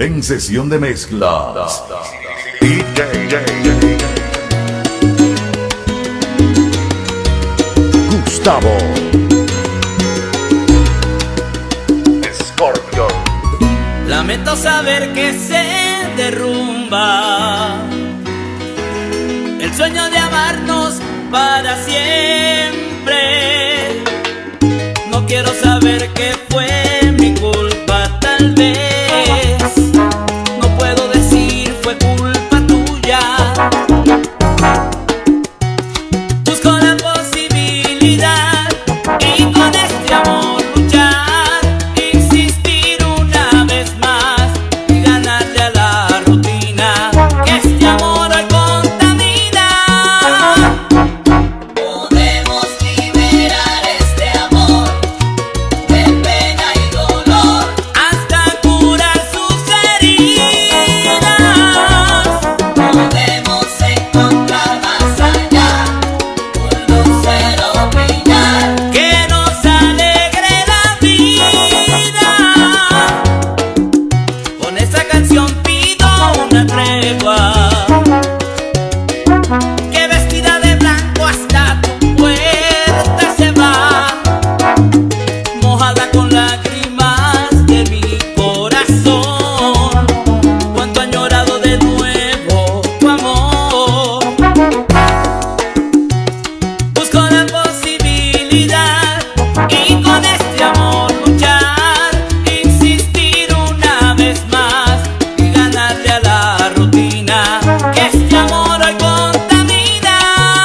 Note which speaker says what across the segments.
Speaker 1: en sesión de mezclas. Gustavo Scorpio.
Speaker 2: Lamento saber que se derrumba el sueño de amarnos para siempre. No quiero saber que fue mi culpa, tal vez. No puedo decir fue culpa tuya. Busco la posibilidad y con este amor luchar, insistir una vez más y ganarle a la rutina que este amor hoy contamina.
Speaker 3: Podemos liberar este amor de pena y dolor
Speaker 2: Hasta curar sus heridas.
Speaker 3: podemos encontrar más allá un lucero brillar
Speaker 2: Que nos alegre la vida. Con esta canción pido una tregua, que vestida de blanco hasta tu puerta se va, mojada con lágrimas de mi corazón. Cuánto añorado de nuevo tu amor. Busco la posibilidad y con este amor luchar, insistir una vez más y ganarle a la rutina que este amor hoy contamina.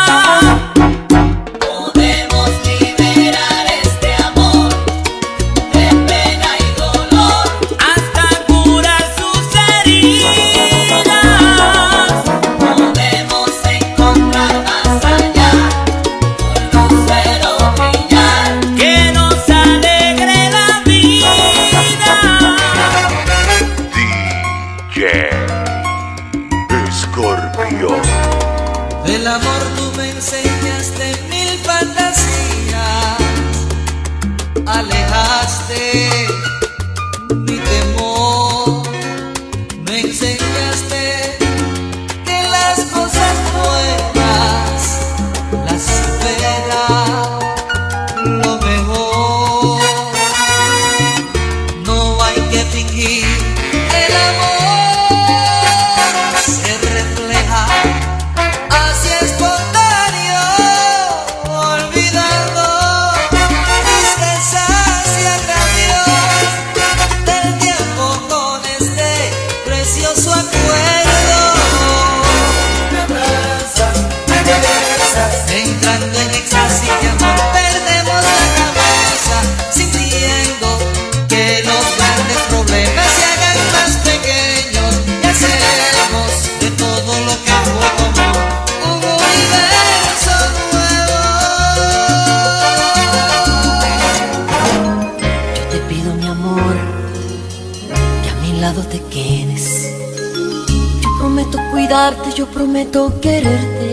Speaker 3: podemos liberar este amor de pena y dolor
Speaker 2: Hasta curar sus heridas.
Speaker 3: podemos encontrar más allá un lucero brillar
Speaker 2: Que nos alegre la vida.
Speaker 1: DJ Scorpio.
Speaker 4: Del amor tú me enseñaste mil fantasías, alejaste mi temor, me enseñaste que las cosas buenas las supera lo mejor. No hay que fingir, el amor se refleja así espontáneo, olvidando tristezas y agravios del tiempo con este precioso acuerdo. Me abrazas, me besas, entrando en éxtasis de amor, perdemos la cabeza, sintiendo que los grandes problemas se hagan más pequeños y hacemos de todo lo que fue común un universo nuevo.
Speaker 5: Yo te pido, mi amor, que a mi lado te quedes. Yo prometo cuidarte, yo prometo quererte,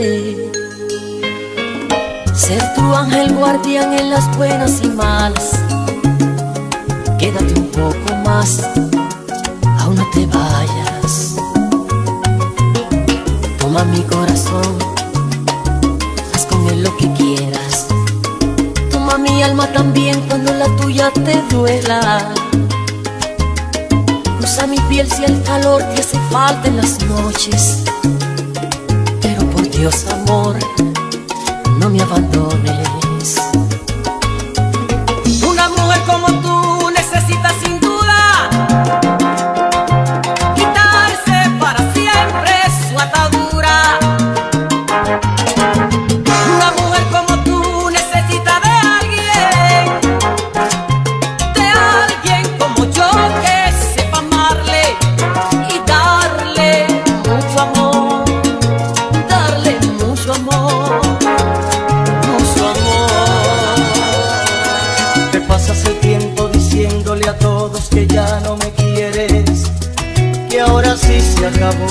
Speaker 5: ser tu ángel guardián en las buenas y malas. Quédate un poco más, aún no te vayas. Toma mi corazón, haz con él lo que quieras. Toma mi alma también cuando la tuya te duela. Usa mi piel si el calor te hace falta en las noches. Pero por Dios, amor, no me abandones. Una mujer como tú necesita sin duda quitarse para siempre su atadura. Una mujer como tú necesita de alguien como yo, que sepa amarle y darle mucho amor, darle mucho amor, mucho amor.
Speaker 4: Te pasas el tiempo diciéndole a todos que ya no me quieres, que ahora sí se acabó.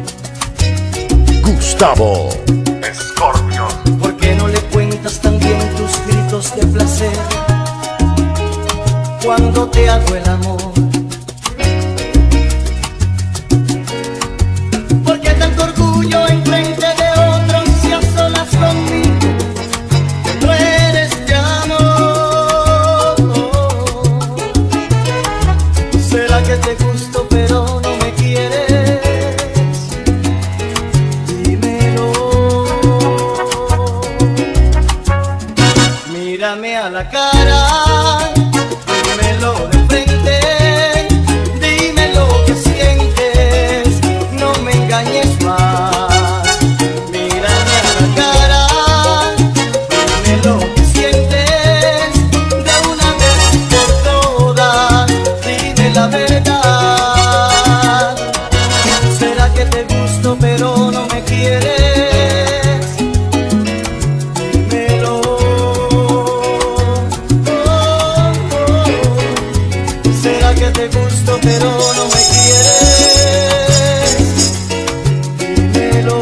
Speaker 1: Gustavo Scorpio.
Speaker 4: ¿Por qué no le cuentas también tus gritos de placer cuando te hago el amor?
Speaker 6: ¿Será que te gusto pero no me quieres? Dímelo. Mírame a la cara, dímelo de frente, dime lo que sientes, no me engañes más. Mírame a la cara, dime lo que sientes, de una vez por todas, dime la verdad. ¿Será que te gusto pero no me quieres? Dímelo. ¿Será que te gusto pero no me quieres? Dímelo.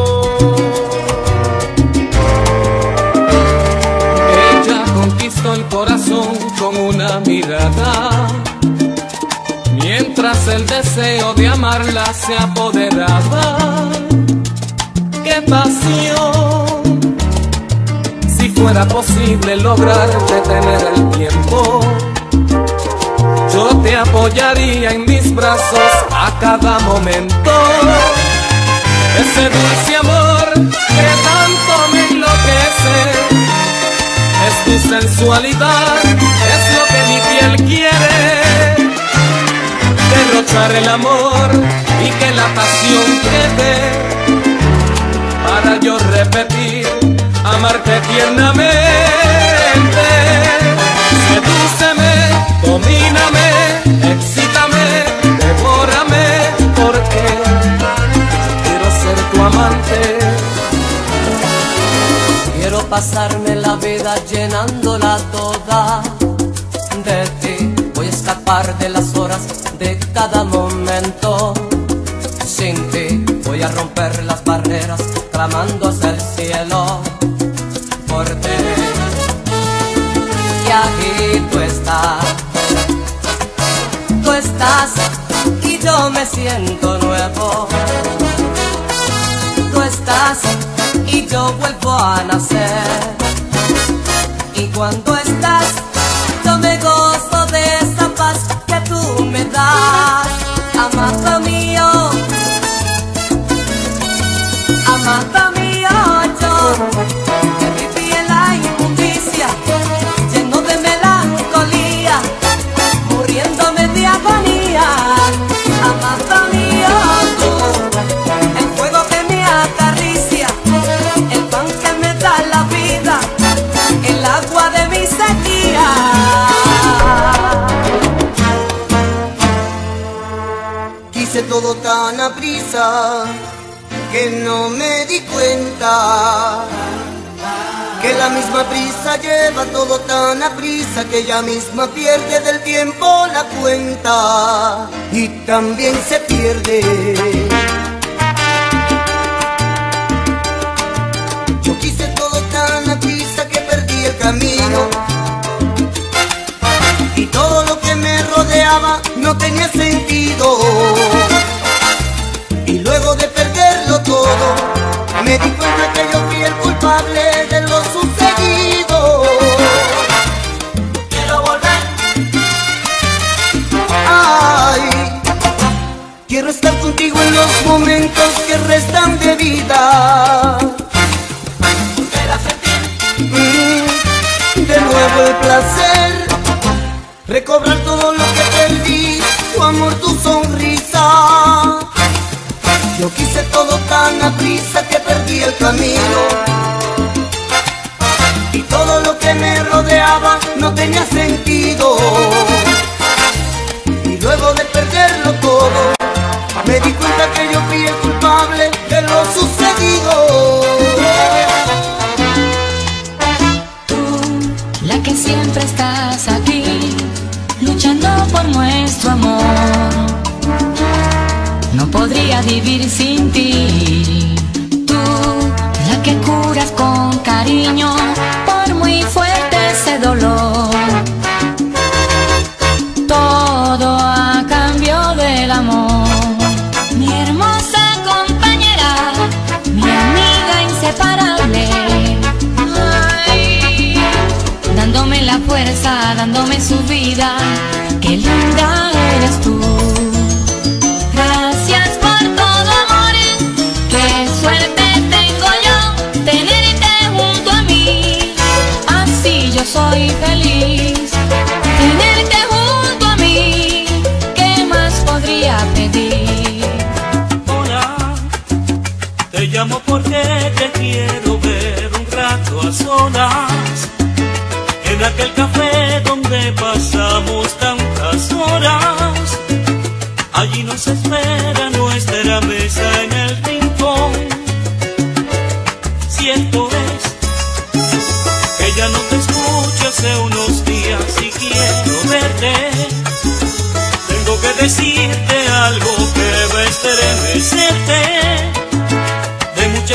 Speaker 7: Ella conquistó el corazón con una mirada, mientras el deseo de amarla se apoderaba. ¡Qué pasión! Si fuera posible lograr detener el tiempo, yo te apoyaría en mis brazos a cada momento. Ese dulce amor que tanto me enloquece, es tu sensualidad, es lo que mi piel quiere. Derrochar el amor y que la pasión quede, para yo repetir, amarte tiernamente. Sedúceme, domíname, excítame, devórame, porque quiero ser tu amante.
Speaker 4: Quiero pasarme la vida llenándola toda de ti. Voy a escapar de las horas de cada momento. Sin ti voy a romper las barreras, clamando hacia el cielo por ti. Y aquí tú estás y yo me siento nuevo. Tú estás y yo vuelvo a nacer. Y cuando estás, yo me gozo de esa paz que tú me das. Amado mío, amado mío, yo que viví en la inmundicia, lleno de melancolía, muriéndome de agonía. Amado mío, tú, el fuego que me acaricia, el pan que me da la vida, el agua de mi sequía.
Speaker 6: Quise todo tan a prisa que no me di cuenta que la misma prisa lleva todo tan a prisa que ella misma pierde del tiempo la cuenta y también se pierde. Yo quise todo tan a prisa que perdí el camino y todo lo que me rodeaba no tenía sentido. Y luego de perderlo todo, me di cuenta que yo fui el culpable de lo sucedido. Quiero volver. Ay, quiero estar contigo en los momentos que restan de vida. Volver a sentir de nuevo el placer, recobrar todo lo que perdí, tu amor, tu sonrisa. Yo quise todo tan a prisa que perdí el camino y todo lo que me rodeaba no tenía sentido. Y luego de perderlo todo, me di cuenta que yo fui el culpable de lo sucedido.
Speaker 8: Tú, la que siempre estás aquí, luchando por nuestro amor. No podría vivir sin ti. Tú, la que curas con cariño, por muy fuerte ese dolor. Todo a cambio del amor. Mi hermosa compañera, mi amiga inseparable. Ay, dándome la fuerza, dándome su vida. Qué linda eres tú.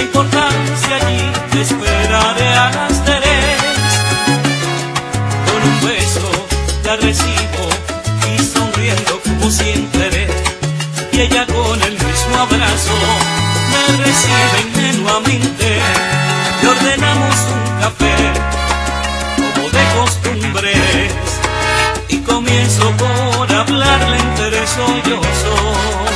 Speaker 2: Qué importancia allí te esperaré a las 3. Con un beso la recibo y sonriendo como siempre ve. Y ella con el mismo abrazo me recibe ingenuamente. Y ordenamos un café como de costumbres. Y comienzo por hablarle entre sollozos.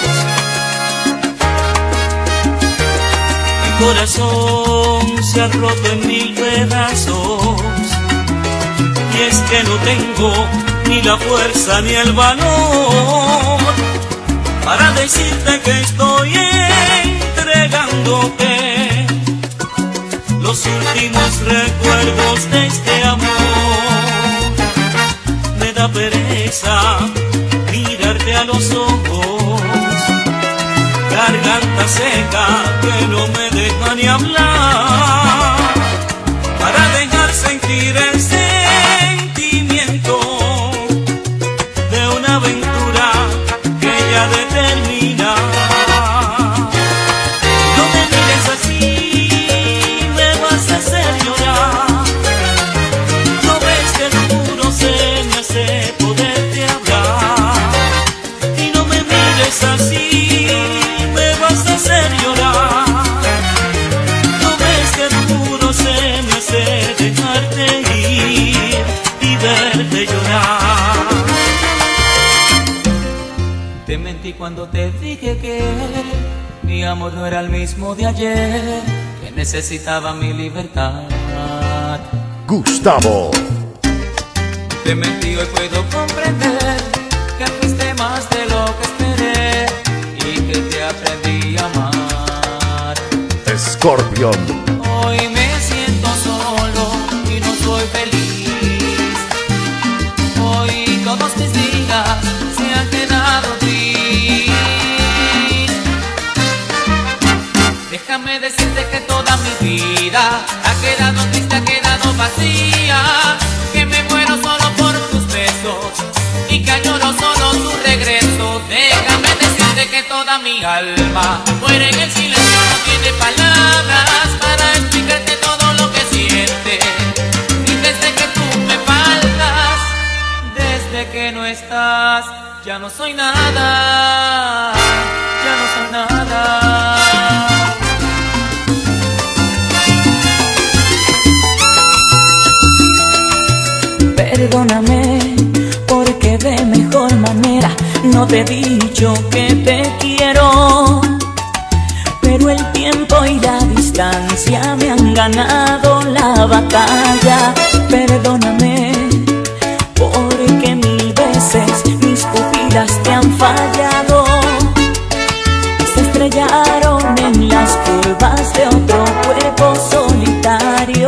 Speaker 2: Mi corazón se ha roto en 1000 pedazos. Y es que no tengo ni la fuerza ni el valor para decirte que estoy entregándote los últimos recuerdos de este amor. Me da pereza mirarte a los ojos, garganta seca que no me deja ni hablar, para dejar sentir el sentimiento de una aventura que ya determina. No me mires así, me vas a hacer llorar. No ves que duro se me hace poderte hablar. Y no me mires así, me vas a hacer llorar. No ves que duro se me hace dejarte ir y verte llorar.
Speaker 7: Te mentí cuando te dije que mi amor no era el mismo de ayer, que necesitaba mi libertad.
Speaker 1: Gustavo.
Speaker 7: Te mentí, hoy puedo comprender que fuiste más de lo que esperé y que te aprendí a amar.
Speaker 1: Scorpion.
Speaker 7: Hoy me siento solo y no soy feliz. Hoy todos mis días se han quedado gris. Déjame decirte que toda mi vida ha quedado triste, ha quedado vacía. Que me muero solo por tus besos y que añoro solo tu regreso. Déjame decirte que toda mi alma muere en el silencio, no tiene palabras para explicarte todo lo que siente. Y desde que tú me faltas, desde que no estás, ya no soy nada, ya no soy nada.
Speaker 9: Perdóname, porque de mejor manera no te he dicho que te quiero. Pero el tiempo y la distancia me han ganado la batalla. Perdóname, porque 1000 veces mis pupilas te han fallado. Se estrellaron en las curvas de otro cuerpo solitario.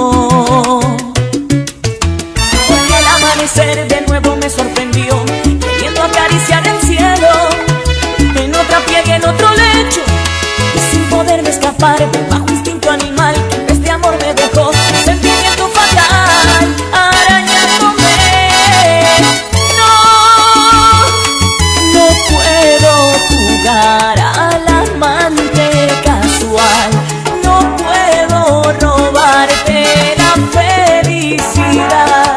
Speaker 9: De nuevo me sorprendió, queriendo acariciar el cielo, en otra piel y en otro lecho, y sin poderme escapar del bajo instinto animal que en vez de amor me dejó sentimiento fatal, arañándome. No puedo jugar al amante casual, no puedo robarte la felicidad.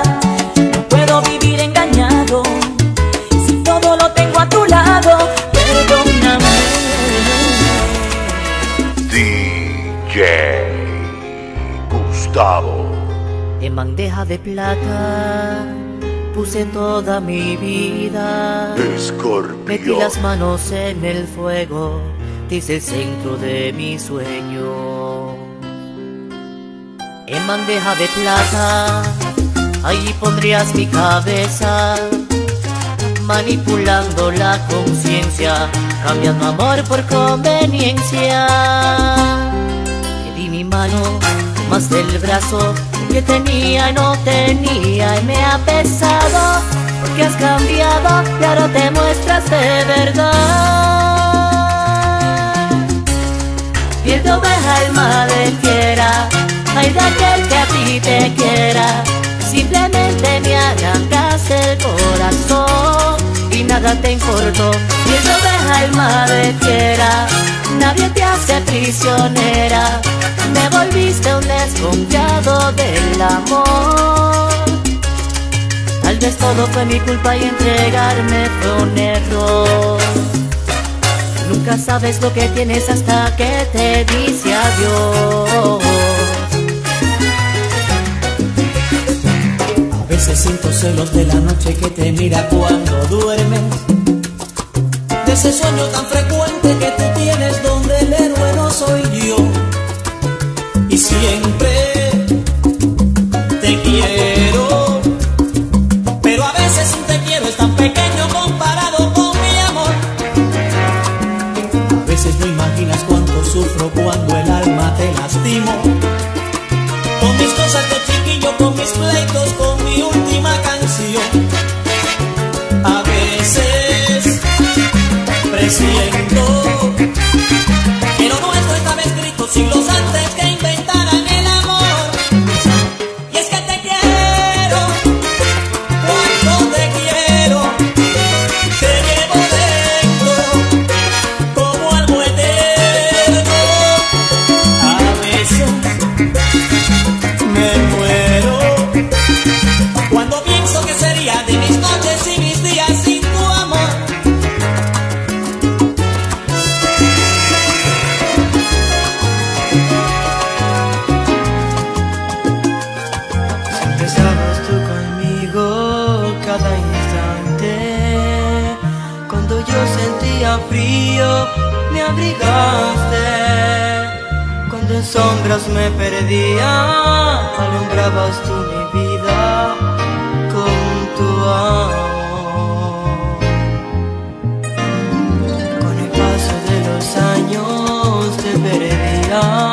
Speaker 1: Gustavo.
Speaker 5: En bandeja de plata puse toda mi vida.
Speaker 1: Scorpion.
Speaker 5: Metí las manos en el fuego, te hice el centro de mi sueño. En bandeja de plata, allí pondrías mi cabeza, manipulando la conciencia, cambiando amor por conveniencia. Te di mi mano, más del brazo que tenía no tenía, y me ha pesado porque has cambiado y ahora te muestras de verdad. Pierdo el alma del quiera, hay de aquel que a ti te quiera, simplemente me arrancas el corazón y nada te importó. Y eso deja alma de fiera, nadie te hace prisionera. Me volviste un desconfiado del amor. Tal vez todo fue mi culpa y entregarme fue un error. Nunca sabes lo que tienes hasta que te dice adiós.
Speaker 9: A veces siento celos de la noche que te mira cuando duermes, de ese sueño tan frecuente que tú tienes donde el héroe no soy yo. Y siempre te quiero, pero a veces un te quiero es tan pequeño comparado con mi amor. A veces no imaginas cuánto sufro cuando el alma te lastimo, con mis cosas de chiquillo, con mis pleitos, con mi última canción. A veces presiento que lo nuestro estaba escrito siglos antes que inventaran el amor. Y es que te quiero, cuánto te quiero, te llevo dentro como algo eterno. A veces me muero cuando pienso que sería de mis noches y mis días sin tu amor.
Speaker 6: Siempre estabas tú conmigo cada instante. Cuando yo sentía frío, me abrigaste. Cuando en sombras me perdía, alumbrabas tú mi vida con tu amor. Con el paso de los años te perdía,